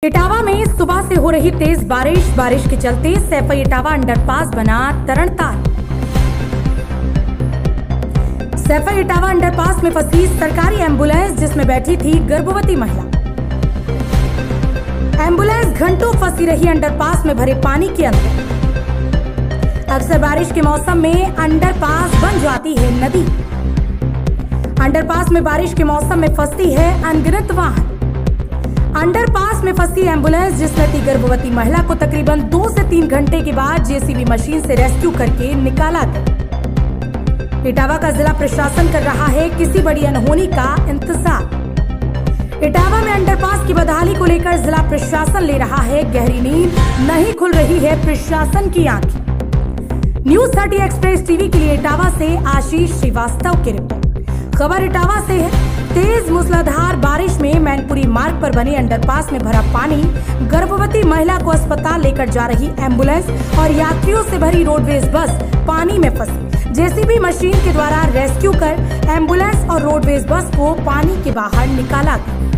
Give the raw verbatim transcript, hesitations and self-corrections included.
इटावा में सुबह से हो रही तेज बारिश बारिश के चलते सैफई इटावा अंडरपास बना तरणताल। सैफई इटावा अंडरपास में फंसी सरकारी एम्बुलेंस जिसमें बैठी थी गर्भवती महिला। एम्बुलेंस घंटों फंसी रही अंडरपास में भरे पानी के अंदर। अक्सर बारिश के मौसम में अंडरपास बन जाती है नदी। अंडरपास में बारिश के मौसम में फंसती है अनगिनत वाहन। अंडरपास में फंसी एम्बुलेंस जिसमें थी गर्भवती महिला को तकरीबन दो से तीन घंटे के बाद जेसीबी मशीन से रेस्क्यू करके निकाला गया। इटावा का जिला प्रशासन कर रहा है किसी बड़ी अनहोनी का इंतजार। इटावा में अंडरपास की बदहाली को लेकर जिला प्रशासन ले रहा है गहरी नींद, नहीं खुल रही है प्रशासन की आंखें। न्यूज थर्टी एक्सप्रेस टीवी के लिए इटावा से आशीष श्रीवास्तव की रिपोर्ट। खबर इटावा से है। तेज मूसलाधार बारिश में मैनपुरी मार्ग पर बने अंडरपास में भरा पानी, गर्भवती महिला को अस्पताल लेकर जा रही एम्बुलेंस और यात्रियों से भरी रोडवेज बस पानी में फंसी। जेसीबी मशीन के द्वारा रेस्क्यू कर एम्बुलेंस और रोडवेज बस को पानी के बाहर निकाला गया।